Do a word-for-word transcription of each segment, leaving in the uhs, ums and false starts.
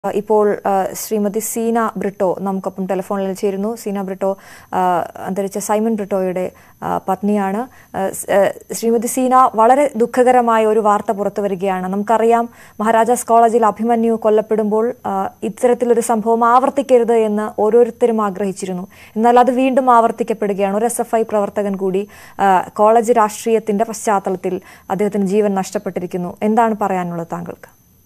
ഇപ്പോൾ ശ്രീമതി സീന ബ്രിട്ടോ നമുക്കൊപ്പം ടെലിഫോണിൽ ചേരുന്നു. സീന ബ്രിട്ടോ അന്തരിച്ച സൈമൺ ബ്രിട്ടോയുടെ പത്നിയാണ്. ശ്രീമതി സീന, വളരെ ദുഃഖകരമായ ഒരു വാർത്ത പുറത്തു വരികയാണ്. നമുക്കറിയാം, മഹാരാജാസ് കോളേജിൽ അഭിമന്യു കൊല്ലപ്പെടുമ്പോൾ ഇത്തരത്തിലൊരു സംഭവം ആവർത്തിക്കരുത് എന്ന് ഓരോരുത്തരും ആഗ്രഹിച്ചിരുന്നു. എന്നാൽ അത് വീണ്ടും ആവർത്തിക്കപ്പെടുകയാണ്. ഒരു എസ് എഫ് ഐ പ്രവർത്തകൻ കൂടി കോളേജ് രാഷ്ട്രീയത്തിന്റെ പശ്ചാത്തലത്തിൽ അദ്ദേഹത്തിന് ജീവൻ നഷ്ടപ്പെട്ടിരിക്കുന്നു. എന്താണ് പറയാനുള്ളത് താങ്കൾക്ക്?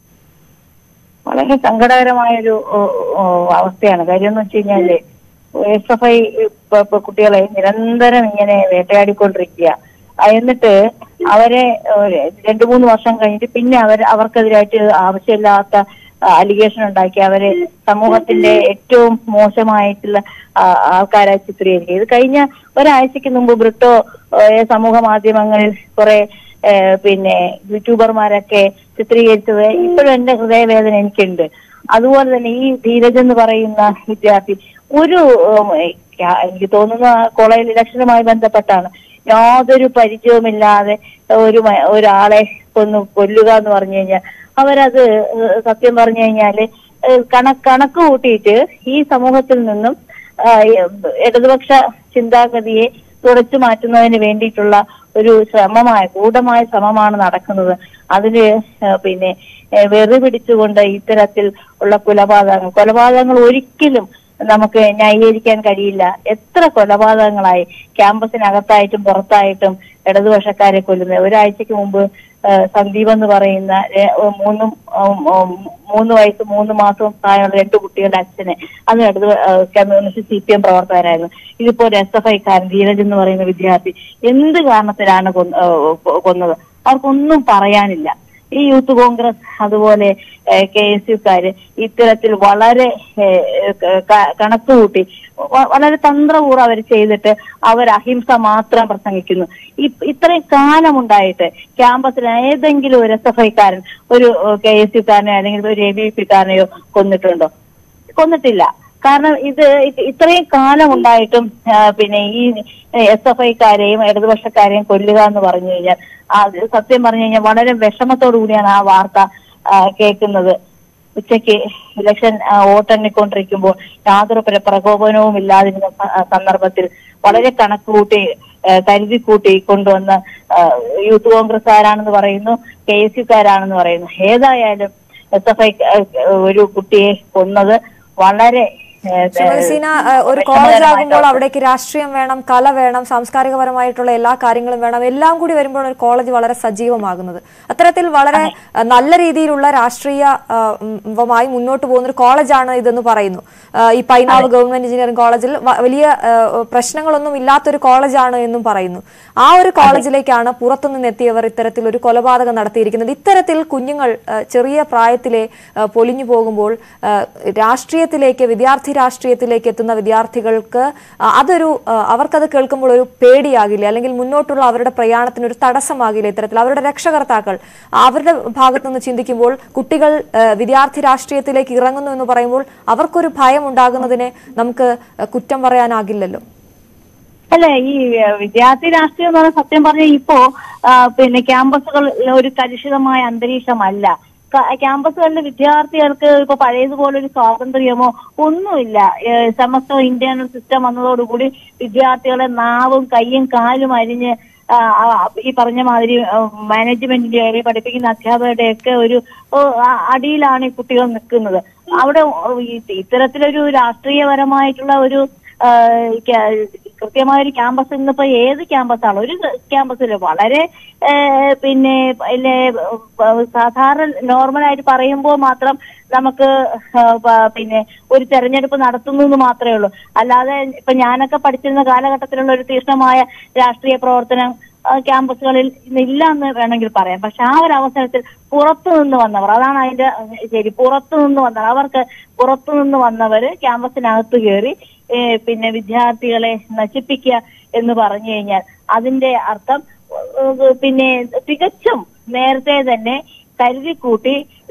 വളരെ സങ്കടകരമായൊരു അവസ്ഥയാണ്. കാര്യം എന്ന് വെച്ച് കഴിഞ്ഞാല് എസ് എഫ് ഐ കുട്ടികളെ നിരന്തരം ഇങ്ങനെ വേട്ടയാടിക്കൊണ്ടിരിക്കുക. എന്നിട്ട് അവരെ രണ്ടു മൂന്ന് വർഷം കഴിഞ്ഞിട്ട് പിന്നെ അവർ അവർക്കെതിരായിട്ട് ആവശ്യമില്ലാത്ത അലിഗേഷൻ ഉണ്ടാക്കി അവരെ സമൂഹത്തിന്റെ ഏറ്റവും മോശമായിട്ടുള്ള ആൾക്കാരായി ചിത്രീകരിക്കുക. ഇത് കഴിഞ്ഞ ഒരാഴ്ചക്ക് മുമ്പ് ബ്രിട്ടോ സമൂഹ മാധ്യമങ്ങളിൽ കുറെ പിന്നെ യൂട്യൂബർമാരൊക്കെ ചിത്രീകരിച്ചത് ഇപ്പോഴും എന്റെ ഹൃദയവേദന എനിക്കുണ്ട്. അതുപോലെ തന്നെ ഈ ധീരജ് എന്ന് പറയുന്ന വിദ്യാർത്ഥി ഒരു എനിക്ക് തോന്നുന്ന കോളേജ് ഇലക്ഷനുമായി ബന്ധപ്പെട്ടാണ്, യാതൊരു പരിചയവുമില്ലാതെ ഒരു ഒരാളെ കൊന്നു കൊല്ലുക എന്ന് പറഞ്ഞു കഴിഞ്ഞാൽ അവരത് സത്യം പറഞ്ഞു കഴിഞ്ഞാല് കണക്ക് കണക്ക് കൂട്ടിയിട്ട് ഈ സമൂഹത്തിൽ നിന്നും ഇടതുപക്ഷ ചിന്താഗതിയെ തുടച്ചു മാറ്റുന്നതിന് വേണ്ടിയിട്ടുള്ള ഒരു ശ്രമമായ ഗൂഢമായ ശ്രമമാണ് നടക്കുന്നത്. അതിന് പിന്നെ വെറു പിടിച്ചുകൊണ്ട് ഇത്തരത്തിൽ ഉള്ള കൊലപാതകങ്ങൾ കൊലപാതകങ്ങൾ ഒരിക്കലും നമുക്ക് ന്യായീകരിക്കാൻ കഴിയില്ല. എത്ര കൊലപാതകങ്ങളായി ക്യാമ്പസിനകത്തായിട്ടും പുറത്തായിട്ടും ഇടതുപക്ഷക്കാരെ കൊല്ലുന്നത്. ഒരാഴ്ചക്ക് മുമ്പ് സന്ദീപ് എന്ന് പറയുന്ന മൂന്നും മൂന്ന് വയസ്സ് മൂന്ന് മാസവും പ്രായമുള്ള രണ്ട് കുട്ടികളുടെ അച്ഛനെ, അത് ഇടത് കമ്മ്യൂണിസ്റ്റ് സി പി എം പ്രവർത്തകരായിരുന്നു. ഇതിപ്പോ ഒരു എസ് എഫ് ഐക്കാരൻ ധീരജ് എന്ന് പറയുന്ന വിദ്യാർത്ഥി എന്ത് കാരണത്തിലാണ് കൊന്നത്? അവർക്കൊന്നും പറയാനില്ല. ഈ യൂത്ത് കോൺഗ്രസ് അതുപോലെ കെ എസ് യുക്കാര് ഇത്തരത്തിൽ വളരെ കണക്കുകൂട്ടി വളരെ തന്ത്രപൂർവ്വം അവർ ചെയ്തിട്ട് അവർ അഹിംസ മാത്രം പ്രസംഗിക്കുന്നു. ഇത്രയും കാലമുണ്ടായിട്ട് ക്യാമ്പസിൽ ഏതെങ്കിലും ഒരു എസ് എഫ് ഐക്കാരൻ ഒരു കെ എസ് യുക്കാരനെയോ അല്ലെങ്കിൽ ഒരു എ ബി പി കാരനെയോ കൊന്നിട്ടുണ്ടോ? കൊന്നിട്ടില്ല. കാരണം ഇത് ഇത്രയും കാലം ഉണ്ടായിട്ടും പിന്നെ ഈ എസ് എഫ് ഐക്കാരെയും ഇടതുപക്ഷക്കാരെയും കൊല്ലുക എന്ന് പറഞ്ഞു കഴിഞ്ഞാൽ സത്യം പറഞ്ഞു കഴിഞ്ഞാൽ വളരെ വിഷമത്തോടു കൂടിയാണ് ആ വാർത്ത കേൾക്കുന്നത്. ഉച്ചയ്ക്ക് ഇലക്ഷൻ വോട്ടെണ്ണിക്കൊണ്ടിരിക്കുമ്പോൾ യാതൊരു പ്രകോപനവും ഇല്ലാതിരുന്ന സന്ദർഭത്തിൽ വളരെ കണക്കുകൂട്ടി കരുതിക്കൂട്ടി കൊണ്ടുവന്ന് യൂത്ത് കോൺഗ്രസ്സുകാരാണെന്ന് പറയുന്നു, കെ എസ് യുക്കാരാണെന്ന് പറയുന്നു. ഏതായാലും എസ് എഫ് ഐ ഒരു കുട്ടിയെ കൊന്നത് വളരെ സീന, ഒരു കോളേജ് ആകുമ്പോൾ അവിടേക്ക് രാഷ്ട്രീയം വേണം, കല വേണം, സാംസ്കാരികപരമായിട്ടുള്ള എല്ലാ കാര്യങ്ങളും വേണം. എല്ലാം കൂടി വരുമ്പോൾ ഒരു കോളേജ് വളരെ സജീവമാകുന്നത്. അത്തരത്തിൽ വളരെ നല്ല രീതിയിലുള്ള രാഷ്ട്രീയമായി മുന്നോട്ട് പോകുന്ന ഒരു കോളേജാണ് ഇതെന്ന് പറയുന്നു. ഈ പൈനാവ് ഗവൺമെന്റ് എഞ്ചിനീയറിംഗ് കോളേജിൽ വലിയ പ്രശ്നങ്ങളൊന്നും ഇല്ലാത്തൊരു കോളേജാണ് എന്നും പറയുന്നു. ആ ഒരു കോളേജിലേക്കാണ് പുറത്തുനിന്ന് എത്തിയവർ ഇത്തരത്തിൽ ഒരു കൊലപാതകം നടത്തിയിരിക്കുന്നത്. ഇത്തരത്തിൽ കുഞ്ഞുങ്ങൾ ചെറിയ പ്രായത്തിലെ പൊലിഞ്ഞു പോകുമ്പോൾ രാഷ്ട്രീയത്തിലേക്ക് വിദ്യാർത്ഥി രാഷ്ട്രീയത്തിലേക്ക് എത്തുന്ന വിദ്യാർത്ഥികൾക്ക് അതൊരു അവർക്കത് കേൾക്കുമ്പോൾ ഒരു പേടിയാകില്ല, അല്ലെങ്കിൽ മുന്നോട്ടുള്ള അവരുടെ പ്രയാണത്തിന് ഒരു തടസ്സമാകില്ല. ഇത്തരത്തിൽ അവരുടെ രക്ഷകർത്താക്കൾ അവരുടെ ഭാഗത്തു നിന്ന് ചിന്തിക്കുമ്പോൾ കുട്ടികൾ വിദ്യാർത്ഥി രാഷ്ട്രീയത്തിലേക്ക് ഇറങ്ങുന്നു എന്ന് പറയുമ്പോൾ അവർക്കൊരു ഭയം ഉണ്ടാകുന്നതിനെ നമുക്ക് കുറ്റം പറയാനാകില്ലല്ലോ. അല്ലെ, ഈ വിദ്യാർത്ഥി രാഷ്ട്രീയം എന്ന് പറഞ്ഞാൽ സത്യം പറഞ്ഞാൽ ഇപ്പോ പിന്നെ ക്യാമ്പസുകൾ ഒരു കലുഷിതമായ അന്തരീക്ഷമല്ല. ക്യാമ്പസുകളിലെ വിദ്യാർത്ഥികൾക്ക് ഇപ്പൊ പഴയതുപോലെ ഒരു സ്വാതന്ത്ര്യമോ ഒന്നുമില്ല. സമസ്ത ഇന്റേണൽ സിസ്റ്റം വന്നതോടുകൂടി വിദ്യാർത്ഥികളെ നാവും കയ്യും കാലും അരിഞ്ഞ് ഈ പറഞ്ഞ മാതിരി മാനേജ്മെന്റിന്റെ പഠിപ്പിക്കുന്ന അധ്യാപകരുടെ ഒക്കെ ഒരു അടിയിലാണ് ഈ കുട്ടികൾ നിൽക്കുന്നത്. അവിടെ ഇത്തരത്തിലൊരു രാഷ്ട്രീയപരമായിട്ടുള്ള ഒരു കൃത്യമായ ഒരു ക്യാമ്പസ് ഇന്നിപ്പോ ഏത് ക്യാമ്പസാണ്? ഒരു ക്യാമ്പസില് വളരെ പിന്നെ സാധാരണ നോർമലായിട്ട് പറയുമ്പോൾ മാത്രം നമുക്ക് പിന്നെ ഒരു തെരഞ്ഞെടുപ്പ് നടത്തുന്നു എന്ന് മാത്രമേ ഉള്ളൂ. അല്ലാതെ ഇപ്പൊ ഞാനൊക്കെ പഠിച്ചിരുന്ന കാലഘട്ടത്തിലുള്ള ഒരു തീക്ഷ്ണമായ രാഷ്ട്രീയ പ്രവർത്തനം ക്യാമ്പസുകളിൽ ഇല്ല എന്ന് വേണമെങ്കിൽ പറയാം. പക്ഷെ ആ ഒരു അവസരത്തിൽ പുറത്തു നിന്ന് വന്നവർ, അതാണ് അതിന്റെ ശരി, പുറത്തു നിന്ന് വന്നവർ അവർക്ക് പുറത്തു നിന്ന് വന്നവര് ക്യാമ്പസിനകത്ത് കയറി പിന്നെ വിദ്യാർത്ഥികളെ നശിപ്പിക്കുക എന്ന് പറഞ്ഞു കഴിഞ്ഞാൽ അതിന്റെ അർത്ഥം പിന്നെ തികച്ചും നേരത്തെ തന്നെ കരുതിക്കൂട്ടി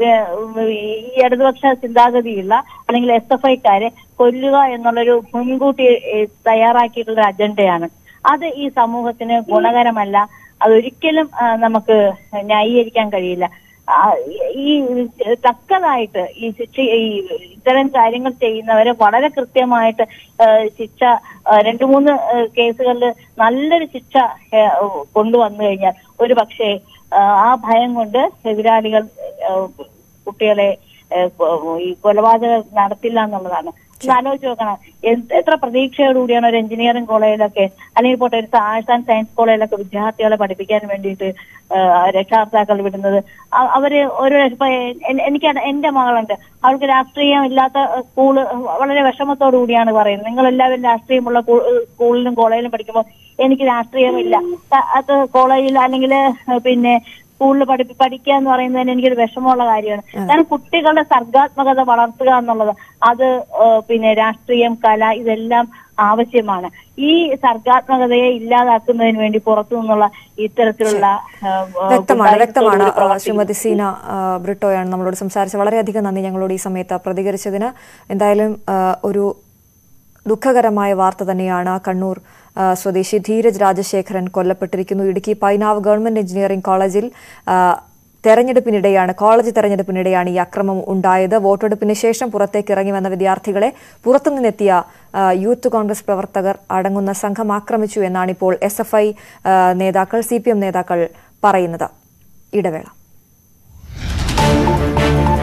ഈ ഇടതുപക്ഷ ചിന്താഗതിയുള്ള അല്ലെങ്കിൽ എസ് എഫ് ഐക്കാരെ കൊല്ലുക എന്നുള്ളൊരു മുൻകൂട്ടി തയ്യാറാക്കിയിട്ടുള്ള അജണ്ടയാണ്. അത് ഈ സമൂഹത്തിന് ഗുണകരമല്ല. അതൊരിക്കലും നമുക്ക് ന്യായീകരിക്കാൻ കഴിയില്ല. ഈ തക്കതായിട്ട് ഈ ശിക്ഷ ഈ ഇത്തരം കാര്യങ്ങൾ ചെയ്യുന്നവരെ വളരെ കൃത്യമായിട്ട് ശിക്ഷ രണ്ടു മൂന്ന് കേസുകളിൽ നല്ലൊരു ശിക്ഷ കൊണ്ടുവന്നു കഴിഞ്ഞാൽ ഒരു പക്ഷേ ആ ഭയം കൊണ്ട് എതിരാളികൾ കുട്ടികളെ ഈ കൊലപാതകം നടത്തില്ല എന്നുള്ളതാണ്. ആലോചിച്ച് നോക്കണം, എത്ര പ്രതീക്ഷയോടുകൂടിയാണ് ഒരു എഞ്ചിനീയറിംഗ് കോളേജിലൊക്കെ അല്ലെങ്കിൽ പോട്ടെ ഒരു ആർട്സ് ആൻഡ് സയൻസ് കോളേജിലൊക്കെ വിദ്യാർത്ഥികളെ പഠിപ്പിക്കാൻ വേണ്ടിയിട്ട് രക്ഷാകർത്താക്കൾ വിടുന്നത്. അവര് ഒരു എനിക്ക് എന്റെ മകളുണ്ട്, അവൾക്ക് രാഷ്ട്രീയം ഇല്ലാത്ത സ്കൂള് വളരെ വിഷമത്തോടു കൂടിയാണ് പറയുന്നത്, നിങ്ങൾ എല്ലാവരും രാഷ്ട്രീയമുള്ള സ്കൂളിലും കോളേജിലും പഠിക്കുമ്പോൾ എനിക്ക് രാഷ്ട്രീയമില്ല, അത് കോളേജിൽ അല്ലെങ്കിൽ പിന്നെ സ്കൂളിൽ പഠി പഠിക്കുക എന്ന് പറയുന്നതിന് എനിക്കൊരു വിഷമമുള്ള കാര്യമാണ്. കാരണം കുട്ടികളുടെ സർഗാത്മകത വളർത്തുക എന്നുള്ളത് അത് പിന്നെ രാഷ്ട്രീയം, കല ഇതെല്ലാം ആവശ്യമാണ്. ഈ സർഗാത്മകതയെ ഇല്ലാതാക്കുന്നതിന് വേണ്ടി പുറത്തു നിന്നുള്ള ഇത്തരത്തിലുള്ള വ്യക്തമാണ് വ്യക്തമാണ് ശ്രീമതി സീന ബ്രിട്ടോയാണ് നമ്മളോട് സംസാരിച്ചത്. വളരെയധികം നന്ദി ഞങ്ങളോട് ഈ സമയത്ത് പ്രതികരിച്ചതിന്. എന്തായാലും ഒരു ദുഃഖകരമായ വാർത്ത തന്നെയാണ്. കണ്ണൂർ സ്വദേശി ധീരജ് രാജശേഖരൻ കൊല്ലപ്പെട്ടിരിക്കുന്നു. ഇടുക്കി പൈനാവ് ഗവൺമെന്റ് എഞ്ചിനീയറിംഗ് കോളേജിൽ തെരഞ്ഞെടുപ്പിനിടെയാണ് കോളേജ് തെരഞ്ഞെടുപ്പിനിടെയാണ് ഈ അക്രമം ഉണ്ടായത്. വോട്ടെടുപ്പിന് ശേഷം പുറത്തേക്ക് ഇറങ്ങി വന്ന വിദ്യാർത്ഥികളെ പുറത്തുനിന്നെത്തിയ യൂത്ത് കോൺഗ്രസ് പ്രവർത്തകർ അടങ്ങുന്ന സംഘം ആക്രമിച്ചു എന്നാണ് ഇപ്പോൾ എസ് എഫ് ഐ നേതാക്കൾ സി പി എം നേതാക്കൾ പറയുന്നത്. ഇടവേള.